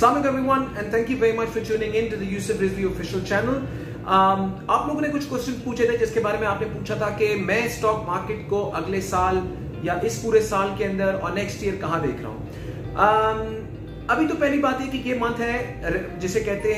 Assalamu alaikum everyone and thank you very much for tuning in to the Yusuf Rizvi official channel. आप लोगों ने कुछ question पूछे थे जिसके बारे में आपने पूछा था कि मैं स्टॉक मार्केट को अगले साल या इस पूरे साल के अंदर और नेक्स्ट ईयर कहां देख रहा हूं। अभी तो पहली बात है कि ये मंथ है जिसे कहते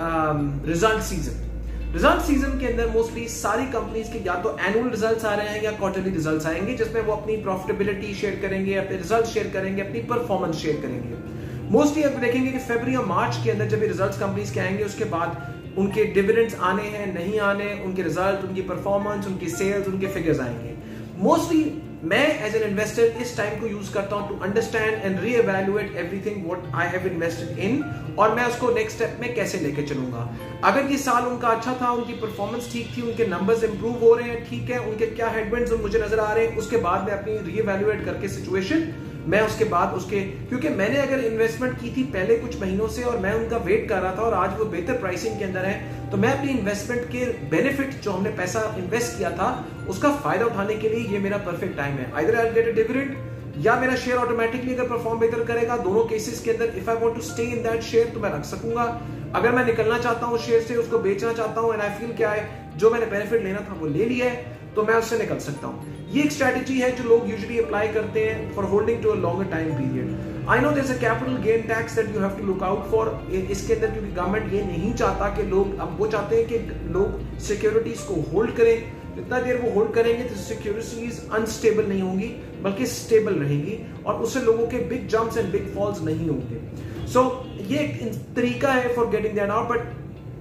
हैं रिजल्ट सीजन। रिजल्ट सीजन के अंदर मोस्टली सारी कंपनीज के या तो एनुअल रिजल्ट्स आ रहे हैं या क्वार्टरली रिजल्ट्स आएंगे जिसमें वो अपनी प्रॉफिटेबिलिटी शेयर करेंगे, अपने रिजल्ट शेयर करेंगे, अपनी परफॉर्मेंस शेयर करेंगे। मोस्टली आप देखेंगे कि फरवरी और मार्च के अंदर जब रिजल्ट्स कंपनीज के आएंगे उसके बाद उनके डिविडेंड्स आने हैं नहीं आने, उनके रिजल्ट, उनकी परफॉर्मेंस, उनकी सेल्स, उनके फिगर्स आएंगे। मोस्टली मैं एज एन इन्वेस्टर इस टाइम को यूज करता हूं to understand and reevaluate everything what I have invested in और मैं उसको नेक्स्ट स्टेप में कैसे लेके चलूंगा। अगर ये साल उनका अच्छा था, उनकी परफॉर्मेंस ठीक थी, उनके नंबर्स इंप्रूव हो रहे हैं, ठीक है, उनके क्या हेडविंड्स मुझे नजर आ रहे हैं, उसके बाद मैं अपनी रीएवैल्यूएट करके सिचुएशन मैं उसके बाद उसके क्योंकि मैंने अगर इन्वेस्टमेंट की थी पहले कुछ महीनों से और मैं उनका वेट कर रहा था और आज वो बेहतर प्राइसिंग के अंदर है, तो मैं अपनी इन्वेस्टमेंट के बेनिफिट जो हमने पैसा इन्वेस्ट किया था उसका फायदा उठाने के लिए ये मेरा परफेक्ट टाइम है। Either I will get a dividend या मेरा शेयर ऑटोमेटिकली अगर परफॉर्म बेहतर करेगा। दोनों केसेस के अंदर if I want to stay in that share तो मैं रख सकूंगा। अगर मैं निकलना चाहता हूँ शेयर से, उसको बेचना चाहता हूँ एंड आई फील क्या है जो मैंने बेनिफिट लेना था वो ले लिया है तो मैं उससे निकल सकता हूँ। ये एक स्ट्रेटजी है जो लोग यूजुअली अप्लाई करते हैं for holding to a longer time period. I know there is a capital gain tax that you have to look out for इसके अंदर, क्योंकि गवर्नमेंट ये नहीं चाहता कि लोग, अब वो चाहते हैं कि लोग सिक्योरिटीज को होल्ड करें। जितना देर वो होल्ड करेंगे तो सिक्योरिटीज अनस्टेबल नहीं होंगी बल्कि स्टेबल रहेंगी और उससे लोगों के big jumps and big falls नहीं होंगे। सो ये एक तरीका है for getting that out, but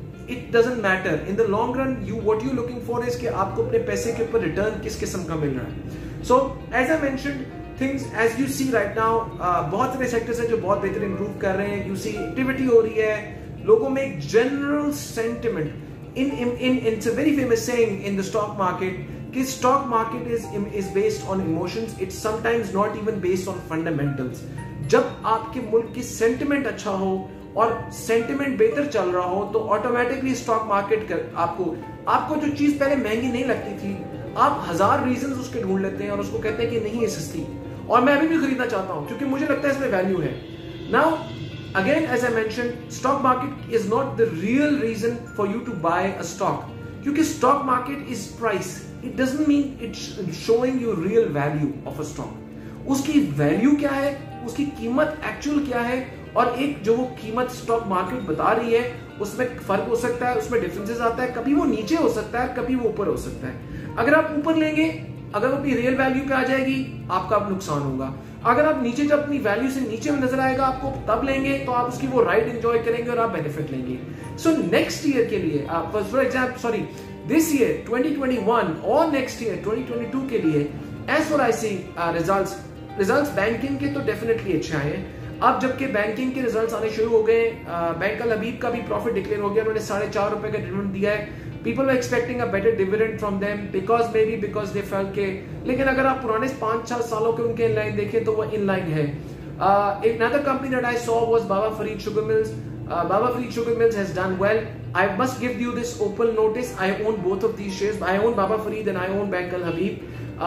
it doesn't matter in the long run. What you looking for is कि आपको अपने पैसे के ऊपर रिटर्न किस किस्म का मिल रहा है। So as I mentioned, things as you see right now, बहुत सारे सेक्टर्स हैं जो बहुत बेहतर इंप्रूव कर रहे हैं। You see एक्टिविटी हो रही है, लोगों में एक general sentiment it's a very famous saying in the stock market कि stock market is based on emotions. It's sometimes not even based on fundamentals. जब आपके मुल्क की सेंटिमेंट अच्छा हो और सेंटिमेंट बेहतर चल रहा हो तो ऑटोमेटिकली स्टॉक मार्केट आपको जो चीज पहले महंगी नहीं लगती थी, आप 1000 रीजंस उसके ढूंढ लेते हैं और उसको कहते हैं कि नहीं ये सस्ती और मैं अभी भी खरीदना चाहता हूं क्योंकि मुझे लगता है इसमें वैल्यू है। Now again as I mention, stock market is not the real reason for you to buy a stock, क्योंकि stock market is price. It doesn't mean it's showing you real value of a stock. उसकी value क्या है, उसकी कीमत actual क्या है और एक जो वो कीमत स्टॉक मार्केट बता रही है उसमें फर्क हो सकता है, उसमें डिफरेंसेस आता है। कभी वो नीचे हो सकता है, कभी वो ऊपर हो सकता है। अगर आप ऊपर लेंगे, अगर अपनी रियल वैल्यू पे आ जाएगी आपका नुकसान होगा। अगर आप नीचे जब अपनी वैल्यू से नीचे में नजर आएगा आपको तब लेंगे तो आप उसकी वो राइड एंजॉय करेंगे और आप बेनिफिट लेंगे। सो नेक्स्ट ईयर के लिए फॉर एग्जाम्पल दिस ईयर 2021 और नेक्स्ट ईयर 2022 के लिए as for I see results banking के तो डेफिनेटली अच्छे आए हैं। अब जबकि बैंकिंग के रिजल्ट्स आने शुरू हो गए, बैंक अल हबीब का भी प्रॉफिट डिक्लेयर हो गया, उन्होंने ₹4.5 का डिविडेंड दिया है। People were expecting a better dividend from them because they felt के, लेकिन अगर आप पुराने 5-6 सालों के उनके इनलाइन देखें तो वो इनलाइन है। Another company that I saw was Baba Fareed Sugar Mills. Baba Fareed Sugar Mills has done well. I must give you this open notice. I own both of these shares. I own Baba Fareed and I own Bank Al Habib.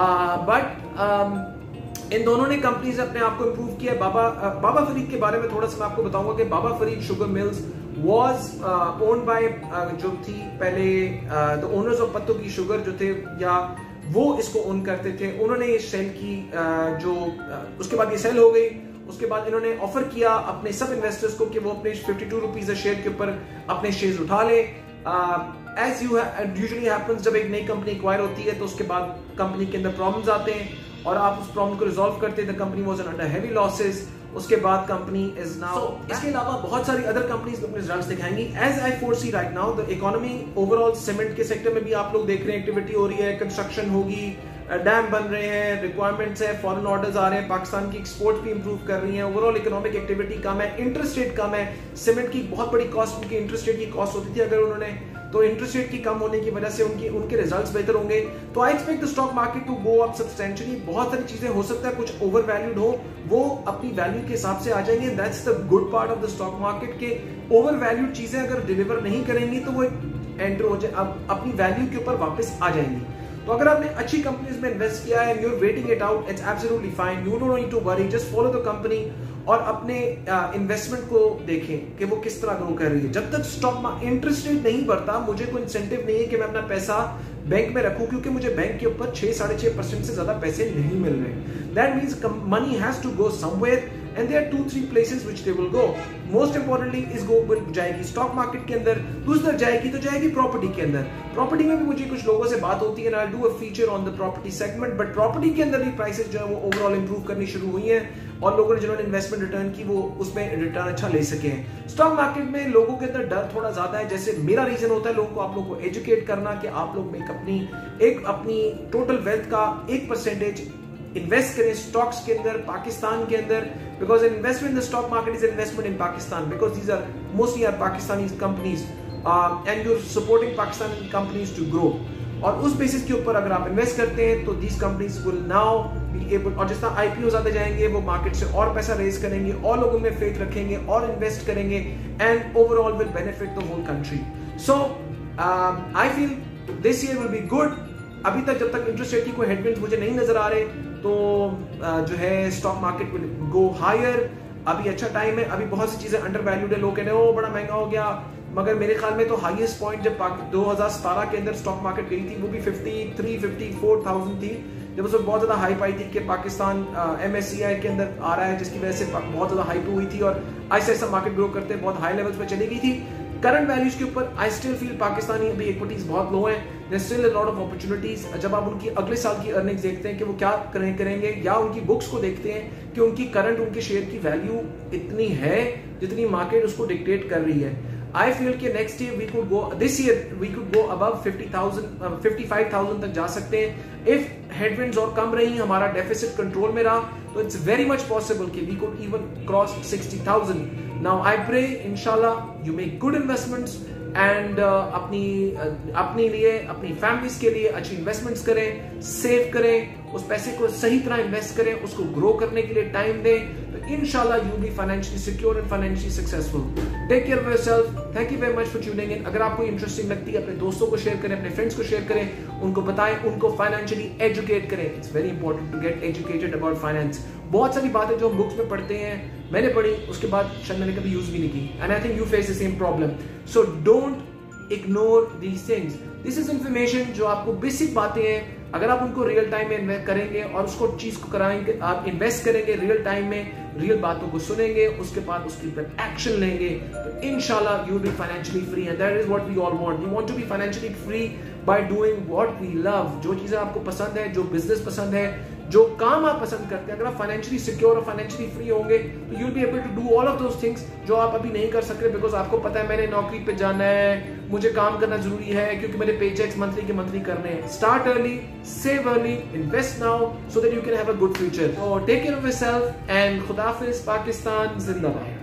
इन दोनों ने companies अपने आप को improve किया। बाबा फरीद के बारे में थोड़ा सा मैं आपको बताऊंगा कि Baba Farid sugar mills was owned by जो थी पहले द ओनर्स ऑफ पत्तों की शुगर जो थे या वो इसको ओन करते थे, उन्होंने ये सेल की उसके बाद ये सेल हो गई। उसके बाद इन्होंने ऑफर किया अपने सब इन्वेस्टर्स को कि वो अपने 52 रुपीज शेयर के ऊपर अपने शेयर्स उठा ले। एज यूजुअली हैपेंस, जब एक नई कंपनी एक्वायर होती है तो उसके बाद कंपनी के अंदर प्रॉब्लम्स आते हैं और आप उस प्रॉब्लम को रिजॉल्व करते हैं। The company was under heavy losses, उसके बाद कंपनी इज नाउ। इसके अलावा बहुत सारी अदर कंपनीज अपने रिजल्ट्स दिखाएंगी। As I foresee right now the economy overall, cement के सेक्टर में भी आप लोग देख रहे हैं एक्टिविटी हो रही है, कंस्ट्रक्शन होगी, डैम बन रहे हैं, रिक्वायरमेंट्स है, फॉरेन ऑर्डर्स आ रहे हैं, पाकिस्तान की एक्सपोर्ट भी इंप्रूव कर रही है, ओवरऑल इकोनॉमिक एक्टिविटी कम है, इंटरेस्ट रेट कम है। सीमेंट की बहुत बड़ी कॉस्ट, उनकी इंटरेस्ट रेट की कॉस्ट होती थी अगर उन्होंने, तो इंटरेस्ट रेट की कम होने की वजह से उनके रिजल्ट्स बेहतर होंगे। तो I expect the stock market to go up substantially. बहुत सारी चीजें हो सकता है कुछ ओवर वैल्यूड हो, वो अपनी वैल्यू के हिसाब से आ जाएंगे। That's the good part of the stock market के ओवर वैल्यूड चीजें अगर डिलीवर नहीं करेंगी तो वो एंटर हो जाए, अपनी वैल्यू के ऊपर वापस आ जाएंगी। तो अगर आपने अच्छी कंपनीज में इन्वेस्ट किया है, you are waiting it out, it's absolutely fine, you don't need to worry, just follow the company और अपने इन्वेस्टमेंट को देखें कि वो किस तरह ग्रो कर रही है। जब तक स्टॉक इंटरेस्ट रेट नहीं बढ़ता, मुझे कोई इंसेंटिव नहीं है कि मैं अपना पैसा बैंक में रखूं, क्योंकि मुझे बैंक के ऊपर 6-6.5% से ज्यादा पैसे नहीं मिल रहे। That means money has to go somewhere and there 2-3 places which they will go. Most importantly इस जाएगी स्टॉक मार्केट के अंदर, दूसरी जाएगी तो जाएगी प्रॉपर्टी के अंदर। प्रॉपर्टी में भी मुझे कुछ लोगों से बात होती है, I will do a feature on the property segment, but property के अंदर भी प्राइसेस जो है वो ओवरऑल इंप्रूव करनी शुरू हुई है और लोगों ने जिन्होंने इन्वेस्टमेंट रिटर्न की वो उसमें रिटर्न अच्छा ले सके हैं। स्टॉक मार्केट में लोगों के अंदर डर थोड़ा ज्यादा है, जैसे मेरा रीजन होता है लोगों को, आप लोगों को एजुकेट करना कि आप लोग एक अपनी टोटल वेल्थ का 1% इन्वेस्ट करें स्टॉक्स के अंदर, पाकिस्तान के अंदर, because investment in the stock market is investment in Pakistan, because these are mostly are Pakistani companies and you are supporting Pakistani companies to grow. और उस बेसिस के ऊपर अगर आप इन्वेस्ट करते हैं तो these companies will now be able, और जिस तरह आईपीओ आते जाएंगे वो मार्केट से और पैसा रेज करेंगे और लोगों में फेथ रखेंगे और इन्वेस्ट करेंगे and overall will benefit the whole country. So I feel this year will be good. अभी तक जब तक इंटरेस्ट रेट की कोई हेडविंड्स मुझे नहीं नजर आ रहे तो जो है stock market will go higher. अभी अच्छा टाइम है, अभी बहुत सी चीजें अंडर वैल्यूड है, लोग कह रहे हैं ओ बड़ा महंगा हो गया, मगर मेरे ख्याल में तो हाईएस्ट पॉइंट जब 2017 के अंदर स्टॉक मार्केट गई थी वो भी 53-54,000 थी, जब उसमें बहुत ज्यादा हाइप आई थी कि पाकिस्तान MSCI के अंदर आ रहा है, जिसकी वजह से बहुत ज्यादा हाइप हुई थी और ऐसा ऐसा मार्केट ग्रो करते बहुत हाई लेवल्स पे चली गई थी। करंट वैल्यूज के ऊपर आई स्टिल फील पाकिस्तानी अभी इक्विटीज बहुत लो है, there still a lot of opportunities. जब आप उनकी अगले साल की अर्निंग्स देखते हैं कि वो क्या करेंगे, या उनकी बुक्स को देखते हैं कि उनकी करंट उनके शेयर की वैल्यू इतनी है जितनी मार्केट उसको डिक्टेट कर रही है, आई फील कि next year we could go, this year we could go above 55,000 तक जा सकते हैं। इफ हेडविंड्स और कम रही, हमारा डेफिसिट कंट्रोल में रहा, तो इट्स वेरी मच पॉसिबल कि we could even cross 60,000। Now I pray इंशाल्लाह you make good investments and अपने लिए, अपनी फैमिलीज के लिए अच्छी इन्वेस्टमेंट्स करें, सेव करें, उस पैसे को सही तरह इन्वेस्ट करें, उसको ग्रो करने के लिए टाइम दें, तो इंशाल्लाह you be financially secure and financially successful. Take care of yourself. Thank you very much for tuning in. अगर आपको इंटरेस्टिंग लगती है अपने दोस्तों को शेयर करें, अपने फ्रेंड्स को शेयर करें, उनको बताएं, उनको फाइनेंशियली एजुकेट करें। It's very important to get educated about finance. बहुत सारी बातें जो हम बुक्स में पढ़ते हैं, मैंने पढ़ी, उसके बाद शायद मैंने कभी यूज भी नहीं की, and I think you face the same problem. So don't ignore these things. This is information जो आपको बेसिक बातें हैं, अगर आप उनको रियल टाइम में इन्वेस्ट करेंगे और उसको चीज को कराएंगे, आप इन्वेस्ट करेंगे रियल टाइम में, रियल बातों को सुनेंगे, उसके बाद उसके ऊपर एक्शन लेंगे, तो इंशाल्लाह you will be financially free and that is what we all want. We want to be financially free by doing what we love. जो चीजें आपको पसंद है, जो बिजनेस पसंद है, जो काम आप पसंद करते हैं, अगर आप फाइनेंशियली सिक्योर और फाइनेंशियली फ्री होंगे तो you will be able to do all of those things जो आप अभी नहीं कर सकते, बिकॉज आपको पता है मैंने नौकरी पे जाना है, मुझे काम करना जरूरी है, क्योंकि मेरे पे चेक्स मंथली के मंथली करने हैं। Start early, save early, invest now so that you can have a good future. Take care of yourself and खुदाफिज। पाकिस्तान जिंदाबाद।